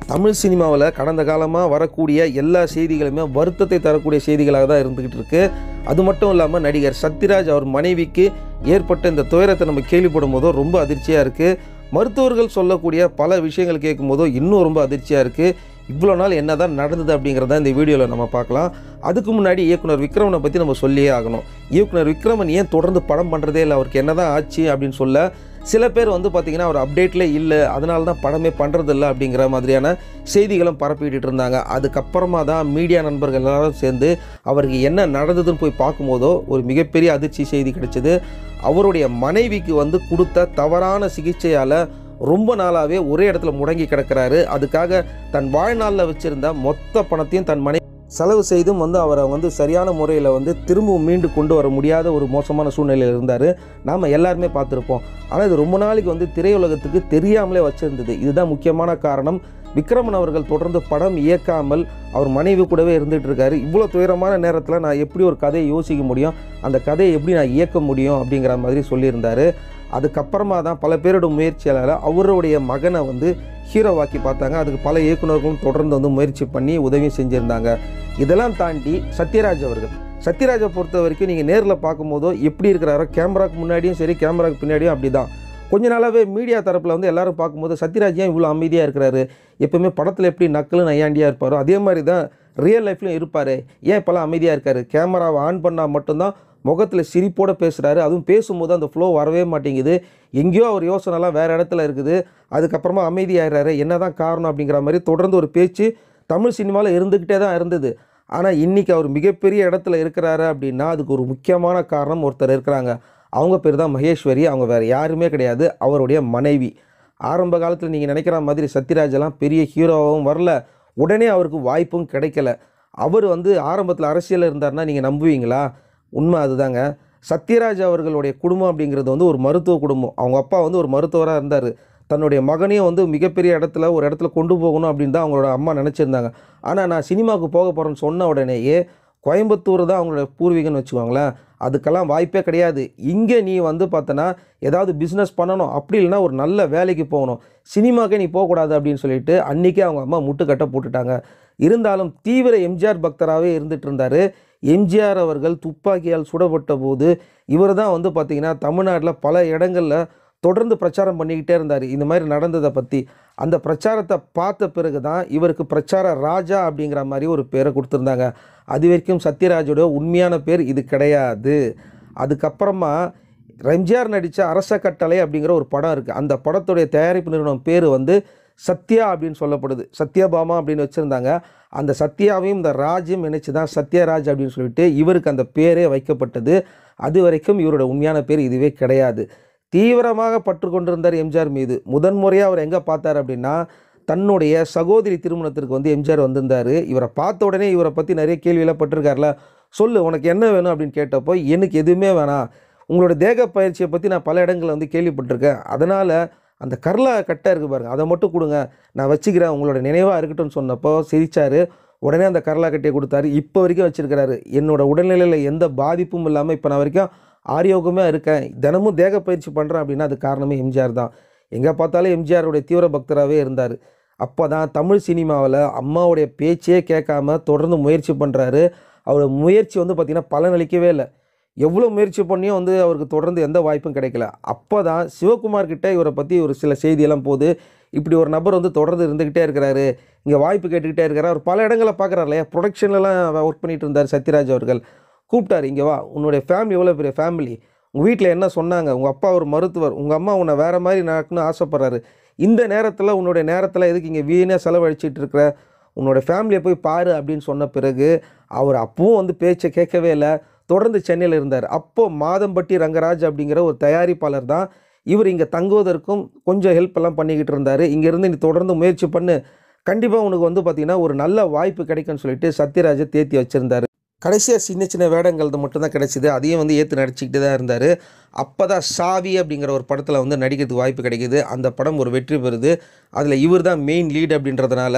தமிழ் சினிமாவில் கடந்த காலமாக வரக்கூடிய எல்லா செய்திகளுமே வருத்தத்தை தரக்கூடிய செய்திகளாக தான் இருந்துக்கிட்டு இருக்கு. அது மட்டும் இல்லாமல் நடிகர் சத்யராஜ் அவர் மனைவிக்கு ஏற்பட்ட இந்த துயரத்தை நம்ம கேள்விப்படும் போதோ ரொம்ப அதிர்ச்சியாக இருக்குது. மருத்துவர்கள் சொல்லக்கூடிய பல விஷயங்கள் கேட்கும் போதோ இன்னும் ரொம்ப அதிர்ச்சியாக இருக்குது. இவ்வளோ நாள் என்ன தான் நடந்தது அப்படிங்கிறத இந்த வீடியோவில் நம்ம பார்க்கலாம். அதுக்கு முன்னாடி இயக்குனர் விக்ரமனை பற்றி நம்ம சொல்லியே ஆகணும். இயக்குனர் விக்ரமன் ஏன் தொடர்ந்து படம் பண்ணுறதே இல்லை, அவருக்கு என்ன தான் ஆச்சு அப்படின்னு சொல்ல சில பேர் பார்த்திங்கன்னா அவர் அப்டேட்டில் இல்லை, அதனால தான் படமே பண்ணுறதில்ல அப்படிங்கிற மாதிரியான செய்திகளும் பரப்பிட்டு இருந்தாங்க. அதுக்கப்புறமா தான் மீடியா நண்பர்கள் எல்லாரும் சேர்ந்து அவருக்கு என்ன நடந்ததுன்னு போய் பார்க்கும்போதோ ஒரு மிகப்பெரிய அதிர்ச்சி செய்தி கிடைச்சிது. அவருடைய மனைவிக்கு கொடுத்த தவறான சிகிச்சையால் ரொம்ப நாளாகவே ஒரே இடத்துல முடங்கி கிடக்கிறாரு. அதுக்காக தன் வாழ்நாளில் வச்சுருந்த மொத்த பணத்தையும் தன் மனைவி செலவு செய்தும் அவரை சரியான முறையில் திரும்பவும் மீண்டு கொண்டு வர முடியாத ஒரு மோசமான சூழ்நிலையில் இருந்தார். நாம் எல்லாருமே பார்த்துருப்போம். ஆனால் இது ரொம்ப நாளைக்கு திரையுலகத்துக்கு தெரியாமலே வச்சுருந்தது. இதுதான் முக்கியமான காரணம். விக்ரமன் அவர்கள் தொடர்ந்து படம் இயக்காமல் அவர் மனைவி கூடவே இருந்துகிட்டு இருக்காரு. இவ்வளோ துயரமான நேரத்தில் நான் எப்படி ஒரு கதையை யோசிக்க முடியும், அந்த கதையை எப்படி நான் இயக்க முடியும் அப்படிங்கிற மாதிரி சொல்லியிருந்தார். அதுக்கப்புறமா தான் பல பேரோட முயற்சியால் அவருடைய மகனை ஹீரோவாக்கி பார்த்தாங்க. அதுக்கு பல இயக்குநர்களும் தொடர்ந்து முயற்சி பண்ணி உதவி செஞ்சுருந்தாங்க. இதெல்லாம் தாண்டி சத்யராஜை பொறுத்த வரைக்கும் நீங்கள் நேரில் பார்க்கும்போதோ எப்படி இருக்கிறாரோ, கேமராக்கு முன்னாடியும் சரி கேமராக்கு பின்னாடியும் அப்படி தான். கொஞ்ச நாளாகவே மீடியா தரப்பில் எல்லாரும் பார்க்கும்போது சத்யராஜ் ஏன் இவ்வளோ அமைதியாக இருக்கிறாரு, எப்போவுமே படத்தில் எப்படி நக்கலும் நையாண்டியாக இருப்பாரோ அதே மாதிரி தான் ரியல் லைஃப்லையும் இருப்பார், ஏன் இப்போலாம் அமைதியாக இருக்கார், கேமராவை ஆன் பண்ணால் மட்டும்தான் முகத்தில் சிரிப்போடு பேசுகிறாரு, அதுவும் பேசும்போது அந்த ஃப்ளோ வரவே மாட்டேங்குது, எங்கேயோ அவர் யோசனைலாம் வேறு இடத்துல இருக்குது, அதுக்கப்புறமா அமைதியாகிறாரு, என்ன தான் காரணம் அப்படிங்கிற மாதிரி தொடர்ந்து ஒரு பேச்சு தமிழ் சினிமாவில் இருந்துக்கிட்டே தான் இருந்தது. ஆனால் இன்றைக்கி அவர் மிகப்பெரிய இடத்துல இருக்கிறாரு அப்படின்னா அதுக்கு ஒரு முக்கியமான காரணம் ஒருத்தர் இருக்கிறாங்க. அவங்க பேர் தான் மகேஸ்வரி. அவங்க வேறு யாருமே கிடையாது, அவருடைய மனைவி. ஆரம்ப காலத்தில் நீங்கள் நினைக்கிற மாதிரி சத்யராஜெல்லாம் பெரிய ஹீரோவாகவும் வரல, உடனே அவருக்கு வாய்ப்பும் கிடைக்கல. அவர் ஆரம்பத்தில் அரசியலில் இருந்தார்னா நீங்கள் நம்புவீங்களா? உண்மை அதுதாங்க. சத்யராஜ் அவர்களுடைய குடும்பம் அப்படிங்கிறது ஒரு மருத்துவ குடும்பம். அவங்க அப்பா ஒரு மருத்துவராக இருந்தார். தன்னுடைய மகனையும் மிகப்பெரிய ஒரு இடத்துல கொண்டு போகணும் அப்படின்னு தான் அவங்களோட அம்மா நினச்சிருந்தாங்க. ஆனால் நான் சினிமாவுக்கு போக போகிறேன்னு சொன்ன உடனேயே கோயம்புத்தூர் தான் அவங்களோட பூர்வீகம்னு வச்சுக்கோங்களேன், அதுக்கெல்லாம் வாய்ப்பே கிடையாது. இங்கே நீ பார்த்தனா ஏதாவது பிஸ்னஸ் பண்ணணும், அப்படி இல்லைனா ஒரு நல்ல வேலைக்கு போகணும், சினிமாக்கே நீ போகக்கூடாது அப்படின்னு சொல்லிட்டு அன்றைக்கே அவங்க அம்மா முட்டுக்கட்டை போட்டுட்டாங்க. இருந்தாலும் தீவிர எம்ஜிஆர் பக்தராகவே இருந்துகிட்டு இருந்தார். எம்ஜிஆர் அவர்கள் துப்பாக்கியால் சுடப்பட்ட போது இவர் தான் பார்த்திங்கன்னா தமிழ்நாட்டில் பல இடங்களில் தொடர்ந்து பிரச்சாரம் பண்ணிக்கிட்டே இருந்தார் இந்த மாதிரி நடந்ததை பற்றி. அந்த பிரச்சாரத்தை பார்த்த பிறகு தான் இவருக்கு பிரச்சார ராஜா அப்படிங்கிற மாதிரி ஒரு பேரை கொடுத்துருந்தாங்க. அது வரைக்கும் சத்யராஜோட உண்மையான பேர் இது கிடையாது. அதுக்கப்புறமா எம்ஜிஆர் நடித்த அரச கட்டளை அப்படிங்கிற ஒரு படம் இருக்குது. அந்த படத்துடைய தயாரிப்பு நிறுவனம் பேர் சத்யா அப்படின்னு சொல்லப்படுது. சத்யபாமா அப்படின்னு வச்சுருந்தாங்க. அந்த சத்யாவையும் இந்த ராஜ்யம் நினைச்சு தான் சத்யராஜ் அப்படின்னு சொல்லிட்டு இவருக்கு அந்த பேரே வைக்கப்பட்டது. அது வரைக்கும் இவரோட உண்மையான பேர் இதுவே கிடையாது. தீவிரமாக பற்று கொண்டிருந்தார் எம்ஜிஆர் மீது. முதன்முறையாக அவர் எங்கே பார்த்தார் அப்படின்னா தன்னுடைய சகோதரி திருமணத்திற்கு எம்ஜிஆர் வந்திருந்தார். இவரை பார்த்த உடனே இவரை பற்றி நிறைய கேள்வியெல்லாம் பட்டிருக்கார்ல, சொல்லு உனக்கு என்ன வேணும் அப்படின்னு கேட்டப்போ எனக்கு எதுவுமே வேணாம், உங்களோட தேக பயிற்சியை பற்றி நான் பல இடங்களில் கேள்விப்பட்டிருக்கேன், அதனால் அந்த கர்லா கட்டை இருக்குது பாருங்கள் அதை மட்டும் கொடுங்க, நான் வச்சுக்கிறேன், உங்களோட நினைவாக இருக்கட்டும்னு சொன்னப்போ சிரித்தார். உடனே அந்த கர்லா கட்டையை கொடுத்தாரு. இப்போ வரைக்கும் வச்சுருக்கிறாரு. என்னோட உடல்நிலையில் எந்த பாதிப்பும் இல்லாமல் இப்போ நான் வரைக்கும் ஆரோக்கியமாக இருக்கேன், தினமும் தேக பயிற்சி பண்ணுறேன் அப்படின்னா அது காரணமே எம்ஜிஆர் தான். எங்கே பார்த்தாலும் எம்ஜிஆருடைய தீவிர பக்தராகவே இருந்தார். அப்போ தான் தமிழ் சினிமாவில் அம்மாவுடைய பேச்சே கேட்காம தொடர்ந்து முயற்சி பண்ணுறாரு. அவரோட முயற்சி பார்த்திங்கன்னா பலனளிக்கவே இல்லை. எவ்வளோ முயற்சி பண்ணியும் அவருக்கு தொடர்ந்து எந்த வாய்ப்பும் கிடைக்கல. அப்போ தான் சிவகுமார் கிட்டே இவரை பற்றி ஒரு சில செய்தியெல்லாம் போது, இப்படி ஒரு நபர் தொடர்ந்து இருந்துக்கிட்டே இருக்கிறாரு, இங்கே வாய்ப்பு கேட்டுக்கிட்டே இருக்கிறார். அவர் பல இடங்களில் பார்க்குறாரு இல்லையா, ப்ரொடக்ஷன்லாம் ஒர்க் பண்ணிகிட்டு இருந்தார் சத்யராஜ் அவர்கள். கூப்பிட்டார், இங்கே வா, உன்னுடைய ஃபேமிலி எவ்வளோ பெரிய ஃபேமிலி, உங்கள் வீட்டில் என்ன சொன்னாங்க, உங்கள் அப்பா ஒரு மருத்துவர், உங்கள் அம்மா உன்னை வேறு மாதிரி நடக்கணும்னு ஆசைப்பட்றாரு, இந்த நேரத்தில் உன்னுடைய நேரத்தில் எதுக்கு இங்கே வீணாக செலவழிச்சிட்டு இருக்கிற, உன்னோட ஃபேமிலியை போய் பாரு அப்படின்னு சொன்ன பிறகு அவர் அப்பவும் பேச்சை கேட்கவே இல்லை, தொடர்ந்து சென்னையில் இருந்தார். அப்போது மாதம்பட்டி ரங்கராஜ் அப்படிங்கிற ஒரு தயாரிப்பாளர் தான் இவர் இங்கே தங்குவதற்கும் கொஞ்சம் ஹெல்ப் எல்லாம் பண்ணிக்கிட்டு இருந்தார். இங்கேருந்து நீ தொடர்ந்து முயற்சி பண்ணு, கண்டிப்பாக உனக்கு பார்த்திங்கன்னா ஒரு நல்ல வாய்ப்பு கிடைக்குன்னு சொல்லிட்டு சத்யராஜை தேத்தி வச்சுருந்தார். கடைசியாக சின்ன சின்ன வேடங்கள் மட்டும்தான் கிடச்சிது. அதையும் ஏற்று நடிச்சிக்கிட்டு தான் இருந்தார். அப்போ தான் சாவி அப்படிங்கிற ஒரு படத்தில் நடிக்கிறதுக்கு வாய்ப்பு கிடைக்கிது. அந்த படம் ஒரு வெற்றி பெறுது. அதில் இவர் தான் மெயின் லீட் அப்படின்றதுனால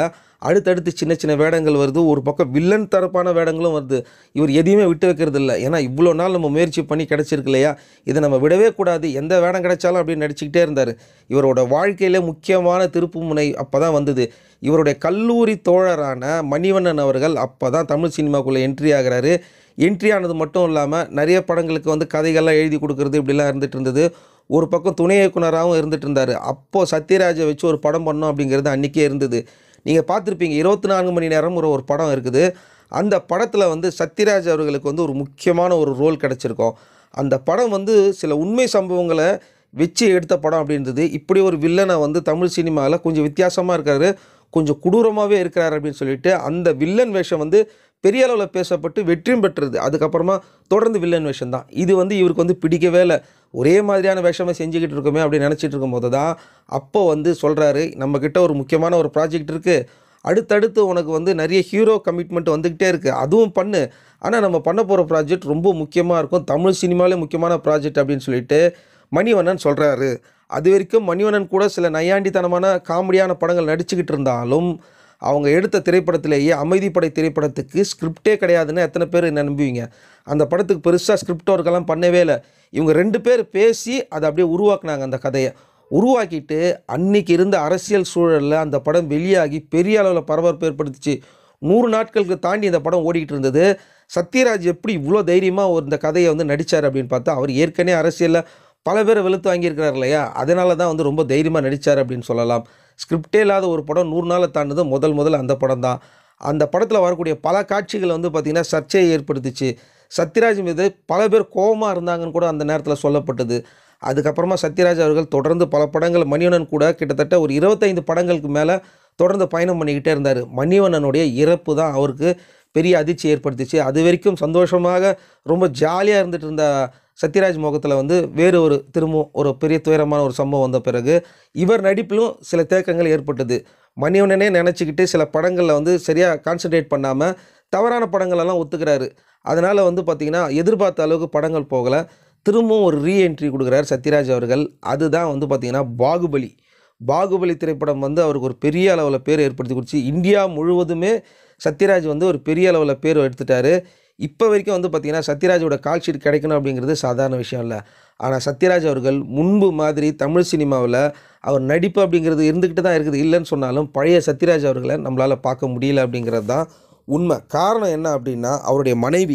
அடுத்தடுத்து சின்ன சின்ன வேடங்கள் வருது. ஒரு பக்கம் வில்லன் தரப்பான வேடங்களும் வருது. இவர் எதையுமே விட்டு வைக்கிறது இல்ல. ஏன்னா இவ்வளோ நாள் நம்ம முயற்சி பண்ணி கிடைச்சிருக்கு இல்லையா? இதை நம்ம விடவே கூடாது. எந்த வேடம் கிடைச்சாலும் அப்படின்னு நடிச்சுக்கிட்டே இருந்தார். இவரோட வாழ்க்கையில முக்கியமான திருப்புமுனை அப்பதான் வந்தது. இவருடைய கல்லூரி தோழரான மணிவண்ணன் அவர்கள் அப்பதான் தமிழ் சினிமாக்குள்ள என்ட்ரி ஆகுறாரு. என்ட்ரி ஆனது மட்டும் இல்லாம நிறைய படங்களுக்கு வந்து கதைகள்லாம் எழுதி கொடுக்கறது இப்படிலாம் இருந்துட்டு இருந்தது. ஒரு பக்கம் துணை இயக்குனராகவும் இருந்துட்டு இருந்தாரு. அப்போ சத்யராஜை வச்சு ஒரு படம் பண்ணணும் அப்படிங்கிறது அன்னைக்கே இருந்தது. நீங்க பார்த்துருப்பீங்க 24 மணி நேரம் ஒரு படம் இருக்குது. அந்த படத்துல வந்து சத்யராஜ் அவர்களுக்கு வந்து ஒரு முக்கியமான ஒரு ரோல் கிடைச்சிருக்கும். அந்த படம் வந்து சில உண்மை சம்பவங்கள வச்சு எடுத்த படம் அப்படி இருந்தது. இப்படி ஒரு வில்லனை வந்து தமிழ் சினிமால கொஞ்சம் வித்தியாசமா இருக்காரு. கொஞ்சம் கொடூரமாவே இருக்கிறாரு அப்படின்னு சொல்லிட்டு அந்த வில்லன் வேஷம் வந்து பெரிய அளவுல பேசப்பட்டு வெற்றியும் பெற்றது. அதுக்கப்புறமா தொடர்ந்து வில்லன் வேஷம் தான். இது வந்து இவருக்கு வந்து பிடிக்கவே இல்ல. ஒரே மாதிரியான வேஷமா செஞ்சுக்கிட்டு இருக்கோமே அப்படின்னு நினச்சிட்டு இருக்கும்போது தான் அப்போ வந்து சொல்றாரு, நம்மக்கிட்ட ஒரு முக்கியமான ஒரு ப்ராஜெக்ட் இருக்கு. அடுத்தடுத்து உனக்கு வந்து நிறைய ஹீரோ கமிட்மெண்ட் வந்துக்கிட்டே இருக்கு. அதுவும் பண்ணு. ஆனா நம்ம பண்ண போற ப்ராஜெக்ட் ரொம்ப முக்கியமா இருக்கும். தமிழ் சினிமாவிலே முக்கியமான ப்ராஜெக்ட் அப்படின்னு சொல்லிட்டு மணிவண்ணன் சொல்றாரு. அதுவரைக்கும் மணிவண்ணன் கூட சில நையாண்டித்தனமான காமெடியான படங்கள் நடிச்சுக்கிட்டு இருந்தாலும், அவங்க எடுத்த திரைப்படத்திலேயே அமைதிப்படை திரைப்படத்துக்கு ஸ்கிரிப்டே கிடையாதுன்னு எத்தனை பேர் என்ன நம்புவீங்க? அந்த படத்துக்கு பெருசா ஸ்கிரிப்ட் ஒர்க்கெல்லாம் பண்ணவே இல்ல. இவங்க 2 பேர் பேசி அத அப்படியே உருவாக்குனாங்க அந்த கதைய. உருவாக்கிட்டு அன்னைக்கு இருந்த அரசியல் சூழல்ல அந்த படம் வெளியாகி பெரிய அளவுல பரபரப்பு ஏற்படுத்துச்சு. 100 நாட்களுக்கு தாண்டி இந்த படம் ஓடிக்கிட்டு இருந்தது. சத்யராஜ் எப்படி இவ்ளோ தைரியமா இந்த கதைய வந்து நடிச்சாரு அப்படின்னு பார்த்தா, அவர் ஏற்கனவே அரசியல்ல பல பேர வெளுத்து வாங்கியிருக்கிறார் இல்லையா? அதனால தான் வந்து ரொம்ப தைரியமா நடிச்சாரு அப்படின்னு சொல்லலாம். ஸ்கிரிப்டே இல்லாத ஒரு படம் 100 நாள தாண்டுனது முதல் அந்த படம் தான். அந்த படத்துல வரக்கூடிய பல காட்சிகள் வந்து பார்த்தீங்கன்னா, சர்ச்சையை ஏற்படுத்துச்சு. சத்யராஜ் மீது பல பேர் கோவமா இருந்தாங்கன்னு கூட அந்த நேரத்துல சொல்லப்பட்டது. அதுக்கப்புறமா சத்யராஜ் அவர்கள் தொடர்ந்து பல படங்கள் மணிவண்ணன் கூட கிட்டத்தட்ட ஒரு 25 படங்களுக்கு மேல தொடர்ந்து பயணம் பண்ணிக்கிட்டே இருந்தாரு. மணிவண்ணனுடைய இறப்பு தான் அவருக்கு பெரிய அதிர்ச்சி ஏற்படுத்துச்சு. அதுவரைக்கும் சந்தோஷமாக ரொம்ப ஜாலியா இருந்துட்டு இருந்த சத்யராஜ் முகத்துல வந்து வேறு ஒரு திரும்பவும் ஒரு பெரிய துயரமான ஒரு சம்பவம் வந்த பிறகு, இவர் நடிப்பிலும் சில தேக்கங்கள் ஏற்பட்டது. மணிவண்ணனே நெனச்சுக்கிட்டு சில படங்கள்ல வந்து சரியா கான்சன்ட்ரேட் பண்ணாம, தவறான படங்களெல்லாம் ஒத்துக்கிறாரு. அதனால வந்து பார்த்தீங்கன்னா, எதிர்பார்த்த அளவுக்கு படங்கள் போகல. திரும்பவும் ஒரு என்ட்ரி குடுக்குறாரு சத்யராஜ் அவர்கள். அதுதான் வந்து பார்த்தீங்கன்னா, பாகுபலி. பாகுபலி திரைப்படம் வந்து அவருக்கு ஒரு பெரிய அளவுல பேர் ஏற்படுத்தி குடுத்துச்சு. இந்தியா முழுவதுமே சத்யராஜ் வந்து ஒரு பெரிய அளவுல பேர் எடுத்துட்டாரு. இப்ப வரைக்கும் வந்து பார்த்தீங்கன்னா, சத்யராஜோட கால் ஷீட் கிடைக்கணும் அப்படிங்கிறது சாதாரண விஷயம் இல்ல. ஆனா சத்யராஜ் அவர்கள் முன்பு மாதிரி தமிழ் சினிமாவுல அவர் நடிப்பு அப்படிங்கிறது இருந்துகிட்டு தான் இருக்குது. இல்லன்னு சொன்னாலும், பழைய சத்யராஜ் அவர்கள நம்மளால பார்க்க முடியல அப்படிங்கிறது தான் உண்ம. காரணம் என்ன அப்படின்னா, அவருடைய மனைவி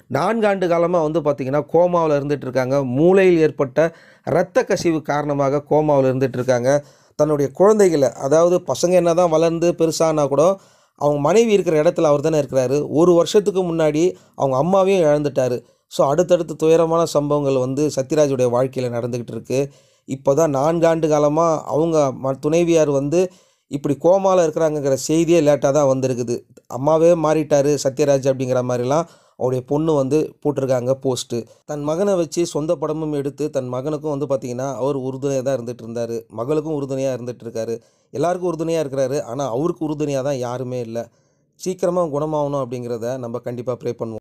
4 ஆண்டு காலமா வந்து பார்த்தீங்கன்னா, கோமாவுல இருந்துட்டு இருக்காங்க. மூளையில் ஏற்பட்ட இரத்த கசிவு காரணமாக கோமாவுல இருந்துட்டு இருக்காங்க. தன்னுடைய குழந்தைகள அதாவது பசங்க என்னதான் வளர்ந்து பெருசானா கூட, அவங்க மனைவி இருக்கிற இடத்துல அவர் தானே இருக்கிறாரு. 1 வருஷத்துக்கு முன்னாடி அவங்க அம்மாவையும் இழந்துட்டாரு. ஸோ அடுத்தடுத்து துயரமான சம்பவங்கள் வந்து சத்யராஜுடைய வாழ்க்கையில நடந்துகிட்டு இருக்கு. இப்போ தான் 4 ஆண்டு காலமா அவங்க துணைவியார் வந்து இப்படி கோமால இருக்கிறாங்கங்கிற செய்தியே லேட்டா தான் வந்திருக்குது. அம்மாவே மாறிட்டாரு சத்யராஜ் அப்படிங்கிற மாரிலாம் அவருடைய பொண்ணு வந்து போட்டிருக்காங்க போஸ்ட்டு. தன் மகனை வச்சு சொந்த படமும் எடுத்து தன் மகனுக்கும் வந்து பார்த்தீங்கன்னா, அவர் உறுதுணையா தான் இருந்துட்டு இருந்தாரு. மகளுக்கும் உறுதுணையா இருந்துட்டு இருக்காரு. எல்லாருக்கும் உறுதுணையா இருக்கிறாரு. ஆனா அவருக்கு உறுதுணையா தான் யாருமே இல்ல. சீக்கிரமா குணமாகணும் அப்படிங்கிறத நம்ம கண்டிப்பா ப்ரே பண்ணுவோம்.